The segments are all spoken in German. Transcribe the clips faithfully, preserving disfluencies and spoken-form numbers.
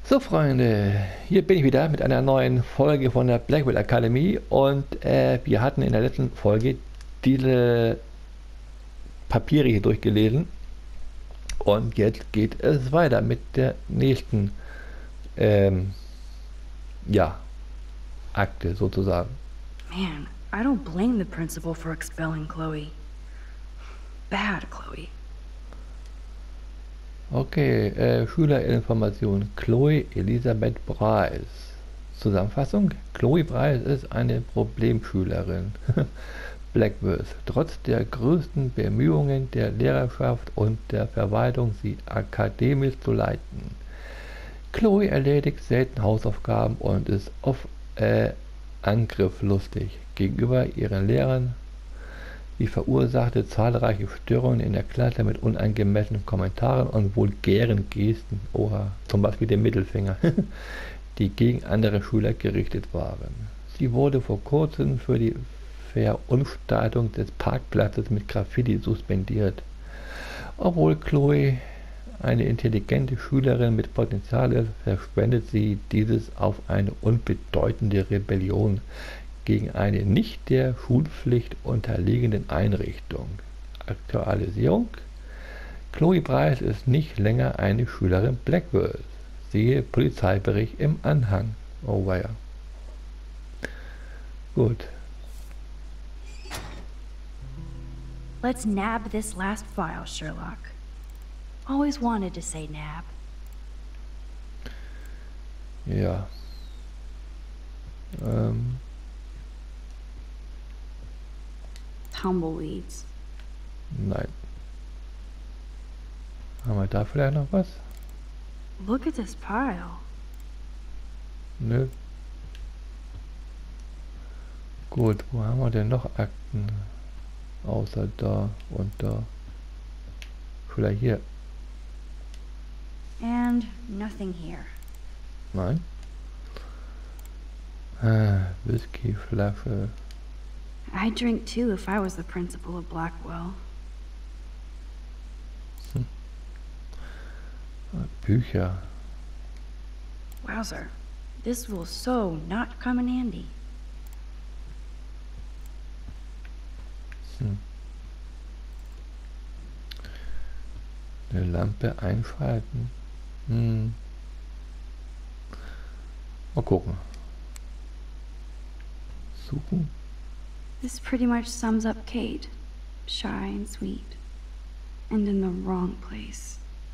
So Freunde, hier bin ich wieder mit einer neuen Folge von der Blackwell Academy und äh, wir hatten in der letzten Folge diese Papiere hier durchgelesen und jetzt geht es weiter mit der nächsten ähm, ja, Akte sozusagen. Man, I don't blame the principal for expelling Chloe. Bad, Chloe. Okay, äh, Schülerinformation. Chloe Elisabeth Bryce. Zusammenfassung: Chloe Bryce ist eine Problemschülerin. Blackworth. Trotz der größten Bemühungen der Lehrerschaft und der Verwaltung, sie akademisch zu leiten. Chloe erledigt selten Hausaufgaben und ist oft äh, angriffslustig gegenüber ihren Lehrern. Sie verursachte zahlreiche Störungen in der Klasse mit unangemessenen Kommentaren und vulgären Gesten, oha, zum Beispiel dem Mittelfinger, die gegen andere Schüler gerichtet waren. Sie wurde vor kurzem für die Verunstaltung des Parkplatzes mit Graffiti suspendiert. Obwohl Chloe eine intelligente Schülerin mit Potenzial ist, verschwendet sie dieses auf eine unbedeutende Rebellion gegen eine nicht der Schulpflicht unterliegenden Einrichtung. Aktualisierung: Chloe Bryce ist nicht länger eine Schülerin Blackworth. Siehe Polizeibericht im Anhang. Oh weia. Gut. Let's nab this last file, Sherlock. Always wanted to say nab. Ja. Ähm. Tumbleweeds. Nein. Haben wir da vielleicht noch was? Look at this pile. Nö. Gut, wo haben wir denn noch Akten? Außer da und da. Vielleicht hier. And nothing here. Nein. Ah, Whiskyflasche. I'd drink too if I was the principal of Blackwell. Hm. Bücher. Wowzer. This will so not come in handy. Hm. Eine Lampe einschalten. Hm. Mal gucken. Suchen. This pretty much sums up Kate. Shy and sweet. And in the wrong place.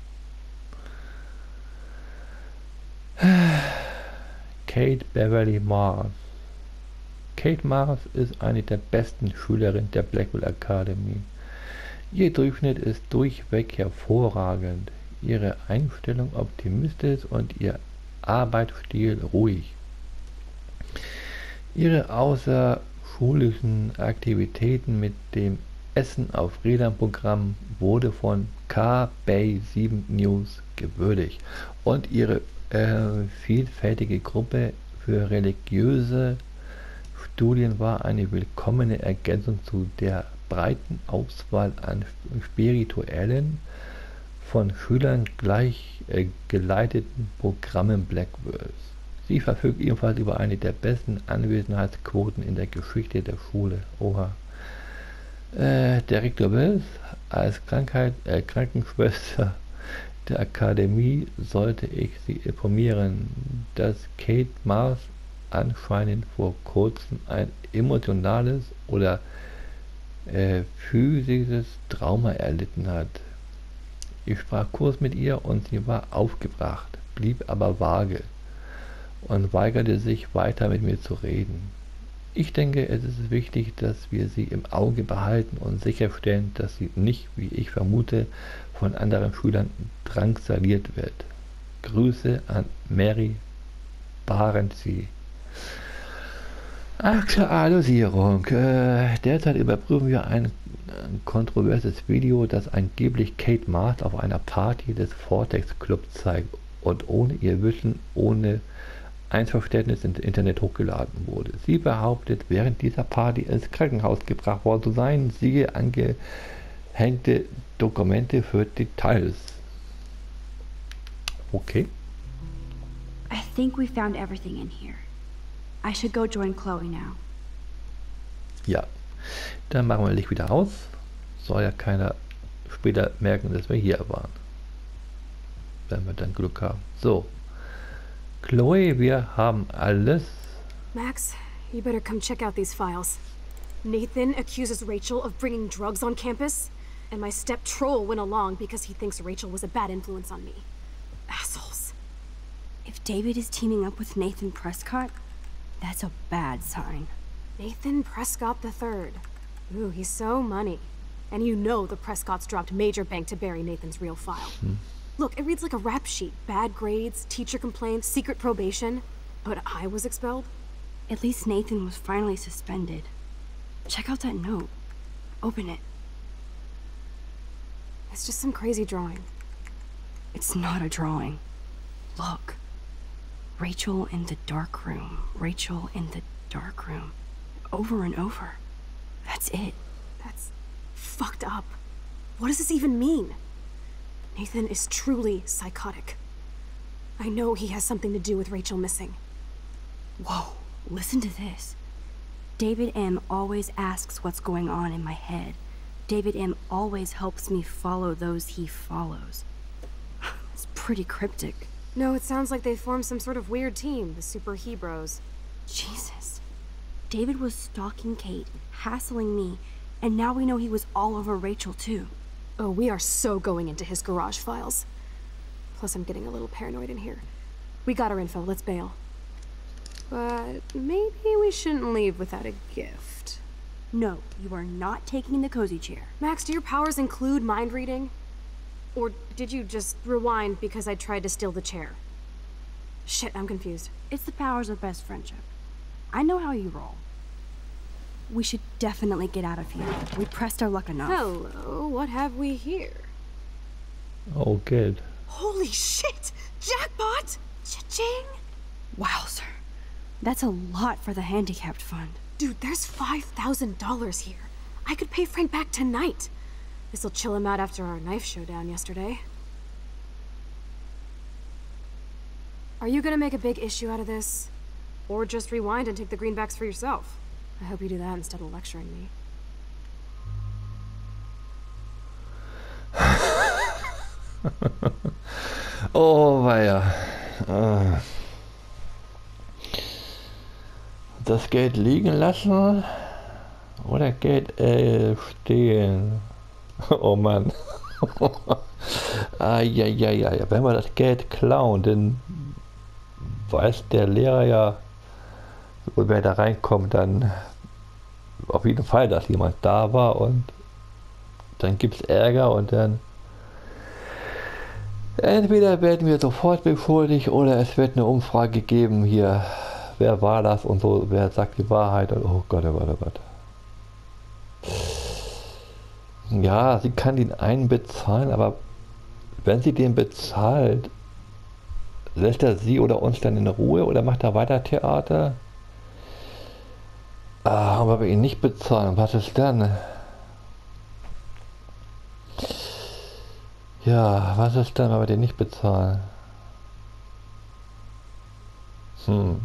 Kate Beverly Mars. Kate Mars ist eine der besten Schülerinnen der Blackwell Academy. Ihr Durchschnitt ist durchweg hervorragend, ihre Einstellung optimistisch und ihr Arbeitsstil ruhig. Ihre außerschulischen Aktivitäten mit dem Essen auf Rädern Programm wurde von K B sieben News gewürdigt und ihre äh, vielfältige Gruppe für religiöse Studien war eine willkommene Ergänzung zu der breiten Auswahl an spirituellen, von Schülern gleich äh, geleiteten Programmen Blackworth. Sie verfügt ebenfalls über eine der besten Anwesenheitsquoten in der Geschichte der Schule. Oha. Äh, der Rektor Wills als Krankheit, äh, Krankenschwester der Akademie sollte ich Sie informieren, dass Kate Mars anscheinend vor kurzem ein emotionales oder äh, physisches Trauma erlitten hat. Ich sprach kurz mit ihr und sie war aufgebracht, blieb aber vage und weigerte sich weiter mit mir zu reden. Ich denke, es ist wichtig, dass wir sie im Auge behalten und sicherstellen, dass sie nicht, wie ich vermute, von anderen Schülern drangsaliert wird. Grüße an Mary Barenzi. Aktualisierung. Äh, derzeit überprüfen wir ein, ein kontroverses Video, das angeblich Kate Mars auf einer Party des Vortex Club zeigt und ohne ihr Wissen, ohne Einverständnis ins Internet hochgeladen wurde. Sie behauptet, während dieser Party ins Krankenhaus gebracht worden zu sein. Siehe angehängte Dokumente für Details. Okay. think we found everything in here. I should go join Chloe now. Ja, dann machen wir Licht wieder aus. Soll ja keiner später merken, dass wir hier waren. Wenn wir dann Glück haben. So, Chloe, wir haben alles. Max, you better come check out these files. Nathan accuses Rachel of bringing drugs on campus, and my step troll went along because he thinks Rachel was a bad influence on me. Assholes. If David is teaming up with Nathan Prescott, that's a bad sign. Nathan Prescott the third. Ooh, he's so money. And you know the Prescotts dropped major bank to bury Nathan's real file. Hmm. Look, it reads like a rap sheet. Bad grades, teacher complaints, secret probation. But I was expelled? At least Nathan was finally suspended. Check out that note. Open it. It's just some crazy drawing. It's not a drawing. Look. Rachel in the dark room. Rachel in the dark room. Over and over. That's it. That's fucked up. What does this even mean? Nathan is truly psychotic. I know he has something to do with Rachel missing. Whoa, listen to this. David M. always asks what's going on in my head. David M. always helps me follow those he follows. It's pretty cryptic. No, it sounds like they formed some sort of weird team, the Super Hebros. Jesus. David was stalking Kate, hassling me, and now we know he was all over Rachel too. Oh, we are so going into his garage files. Plus, I'm getting a little paranoid in here. We got our info, let's bail. But maybe we shouldn't leave without a gift. No, you are not taking the cozy chair. Max, do your powers include mind reading? Or did you just rewind because I tried to steal the chair? Shit, I'm confused. It's the powers of best friendship. I know how you roll. We should definitely get out of here. We pressed our luck enough. Hello, what have we here? Oh, good. Holy shit! Jackpot! Cha-ching! Wow, sir. That's a lot for the handicapped fund. Dude, there's five thousand dollars here. I could pay Frank back tonight. This'll chill him out after our knife showdown yesterday. Are you gonna make a big issue out of this? Or just rewind and take the greenbacks for yourself? I hope you do that instead of lecturing me. Oh, weia. Äh. Das Geld liegen lassen oder Geld äh, stehlen? Oh Mann. Eieiei. Wenn wir das Geld klauen, dann weiß der Lehrer ja, wer da reinkommt, dann auf jeden Fall, dass jemand da war, und dann gibt es Ärger, und dann entweder werden wir sofort beschuldigt oder es wird eine Umfrage geben hier, wer war das und so, wer sagt die Wahrheit, und oh Gott, oh Gott, oh Gott. Ja, sie kann den einen bezahlen, aber wenn sie den bezahlt, lässt er sie oder uns dann in Ruhe oder macht er weiter Theater? Ah, aber wir ihn nicht bezahlen, was ist dann? Ja, was ist dann, wenn wir den nicht bezahlen? Hm.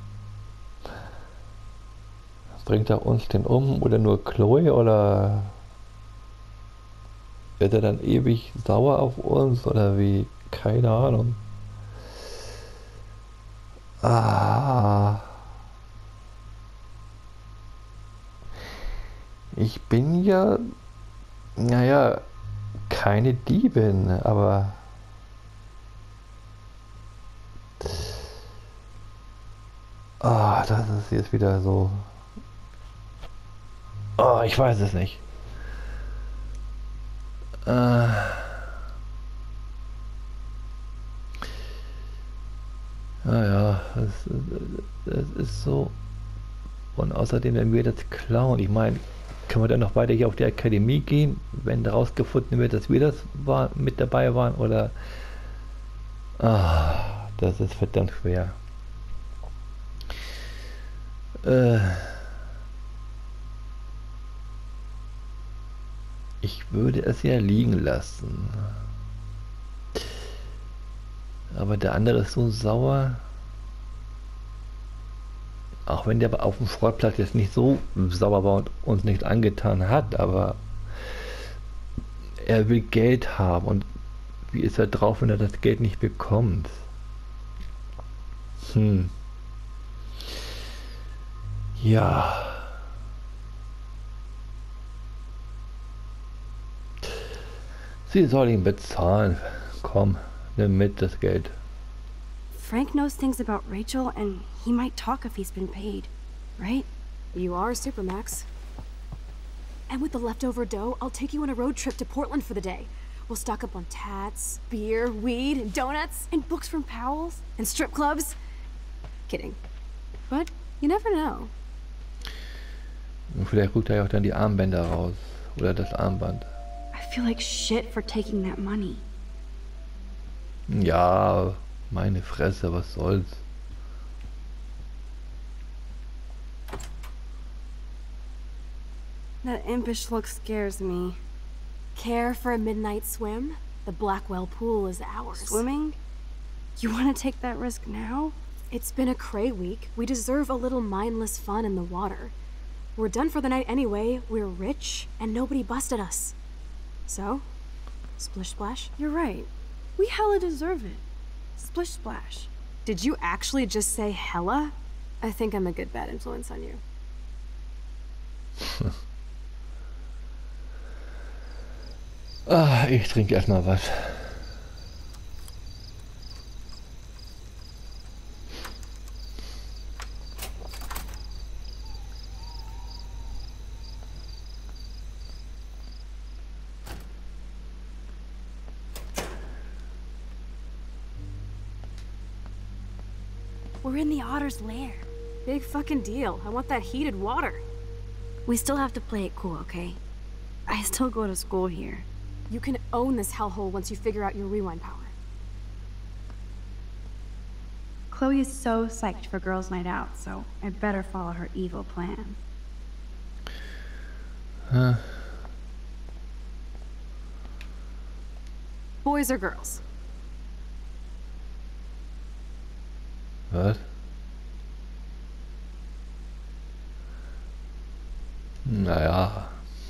Bringt er uns den um oder nur Chloe, oder wird er dann ewig sauer auf uns oder wie? Keine Ahnung. Ah. Ich bin ja, naja, keine Diebin, aber ah, das ist jetzt wieder so. Oh, ich weiß es nicht. Äh. Naja, das, das ist so. Und außerdem, wenn wir das klauen, ich meine, können wir dann noch weiter hier auf die Akademie gehen, wenn herausgefunden wird, dass wir das war, mit dabei waren, oder? Ah, das ist verdammt schwer. Äh. Ich würde es ja liegen lassen. Aber der andere ist so sauer. Auch wenn der auf dem Schrottplatz jetzt nicht so sauber war und uns nicht angetan hat, aber er will Geld haben und wie ist er drauf, wenn er das Geld nicht bekommt? Hm. Ja. Sie soll ihn bezahlen. Komm, nimm mit das Geld. Frank knows things about Rachel, and he might talk if he's been paid, right? You are Supermax. And with the leftover dough, I'll take you on a road trip to Portland for the day. We'll stock up on tats, beer, weed, and donuts, And books from Powell's? and strip clubs. Kidding. But you never know. Und vielleicht rückt er ja auch dann die Armbänder raus. Oder das Armband. I feel like shit for taking that money. Ja, meine Fresse, was soll's. That impish look scares me. Care for a midnight swim? The Blackwell pool is ours. Swimming? You want to take that risk now? It's been a cray week. We deserve a little mindless fun in the water. We're done for the night anyway. We're rich, and nobody busted us. So, splish splash? You're right. We hella deserve it. Splish splash. Did you actually just say hella? I think I'm a good bad influence on you. Ah, ich trinke erstmal was. We're in the Otter's lair. Big fucking deal. I want that heated water. We still have to play it cool, okay? I still go to school here. You can own this hellhole once you figure out your rewind power. Chloe is so psyched for girls' night out, so I better follow her evil plan. Huh. Boys or girls? Was? Naja.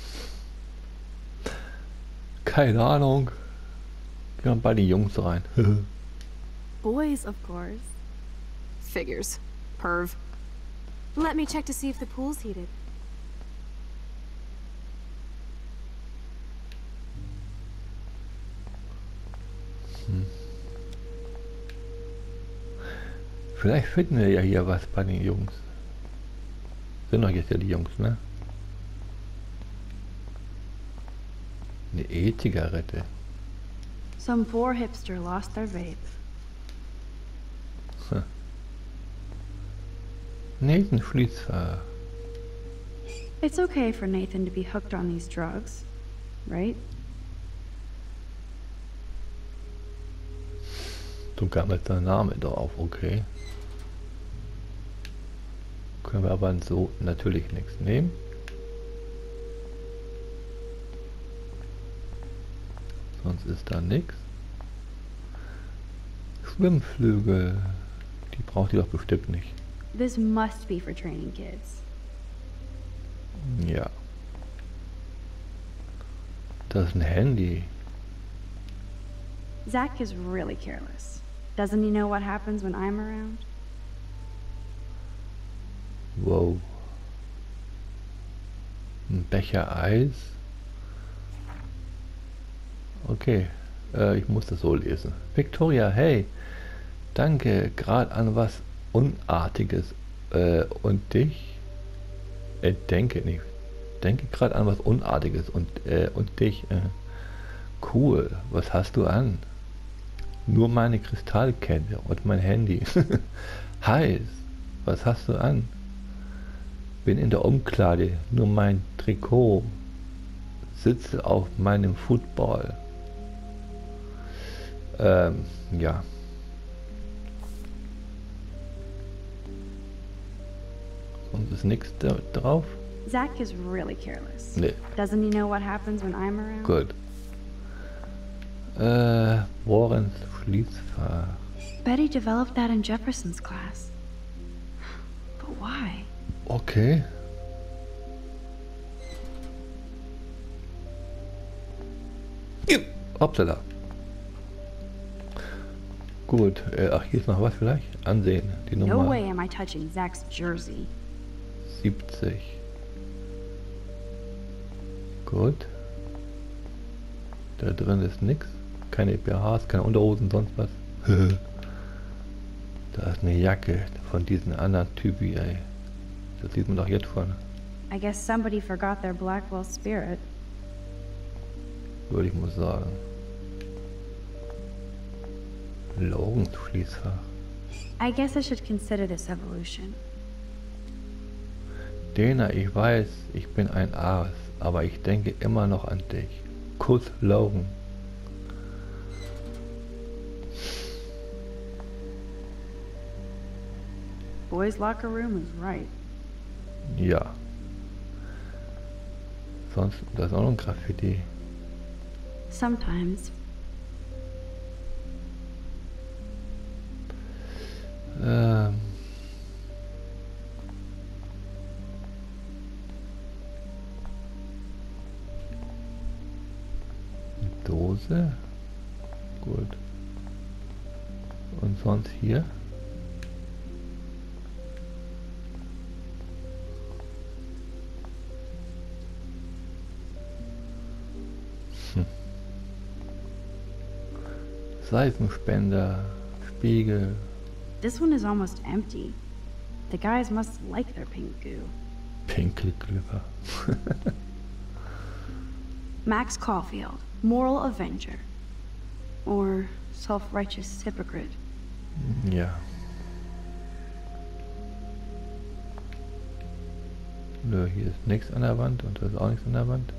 Keine Ahnung. Gehen wir bei die Jungs rein. Boys, of course. Figures. Perv. Let me check to see if the pool's heated. Hm. Vielleicht finden wir ja hier was bei den Jungs. Sind doch jetzt ja die Jungs, ne? Eine E-Zigarette. Some poor hipster lost their vape. Huh. Nathan Schließfach. It's okay for Nathan to be hooked on these drugs, right? Sogar mit der Name drauf, okay. Können wir aber so natürlich nichts nehmen. Sonst ist da nichts. Schwimmflügel. Die braucht ihr doch bestimmt nicht. This must be for training kids. Ja. Das ist ein Handy. Zach is really careless. Doesn't he know what happens when I'm around? Wow. Ein Becher Eis. Okay, äh, ich muss das so lesen. Victoria, hey, danke, gerade an was Unartiges äh, und dich. Äh, denke nicht. Denke gerade an was Unartiges und, äh, und dich. Äh. Cool, was hast du an? Nur meine Kristallkette und mein Handy. Heiß, was hast du an? Bin in der Umkleide, nur mein Trikot. Sitze auf meinem Football. Ähm, ja. Und ist nichts da drauf? Zach is really careless. Nee. Doesn't he know what happens when I'm around? Gut. Äh, Warrens Schließfach. Betty developed that in Jefferson's class. But why. Okay. Hoppala. Gut, äh, ach, hier ist noch was vielleicht? Ansehen, die No Nummer way am I touching Zach's jersey. siebzig. Gut. Da drin ist nix. Keine E P Hs, keine Unterhosen, sonst was. Da ist eine Jacke von diesen anderen Typen, ey. Das sieht man doch jetzt schon. I guess somebody forgot their Blackwell spirit. Würde ich mal sagen. Logenschließfach. I guess I should consider this evolution. Dana, ich weiß, ich bin ein Arsch, aber ich denke immer noch an dich. Kuss, Logan. Boys' locker room is right. Ja. Sonst, da ist auch noch ein Graffiti. Sometimes. Ähm. Eine Dose. Gut. Und sonst hier? Hm. Seifenspender, Spiegel. This one is almost empty. The guys must like their pink goo. Pinkelglüber. Max Caulfield, moral avenger. Or self-righteous hypocrite. Ja. Nö, hier ist nichts an der Wand und da ist auch nichts an der Wand.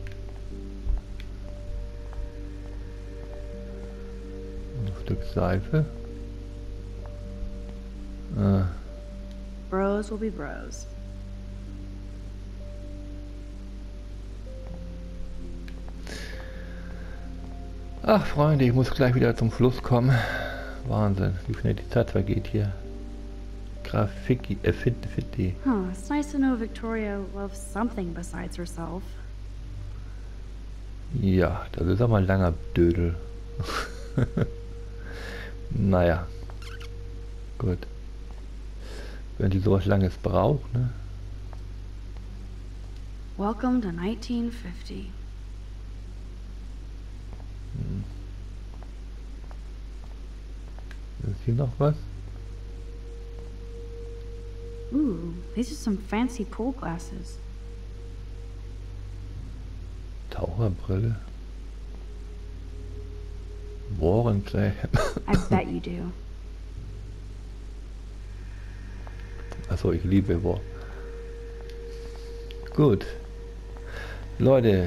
Ein Stück Seife. Ah, Bros will be bros. Ach Freunde, ich muss gleich wieder zum Schluss kommen. Wahnsinn, wie schnell die Zeit vergeht hier. Graffiti, äh, Fitti. Huh, it's nice to know Victoria loves something besides herself. Ja, das ist aber ein langer Dödel. Naja. Gut. Wenn sie sowas Langes braucht, ne? Welcome to nineteen fifty. Hm. Ist hier noch was? Ooh, these are some fancy pool glasses. Taucherbrille. Warrenclay. I bet you do. Achso, ich liebe War. Gut. Leute.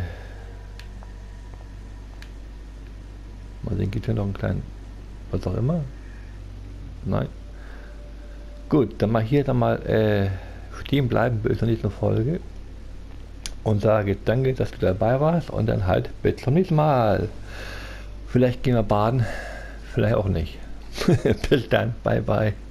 Mal sehen, gibt hier noch einen kleinen... Was auch immer? Nein. Gut, dann mal hier dann mal äh, stehen bleiben bis zur nächsten Folge. Und sage danke, dass du dabei warst. Und dann halt bis zum nächsten Mal. Vielleicht gehen wir baden. Vielleicht auch nicht. Bis dann. Bye bye.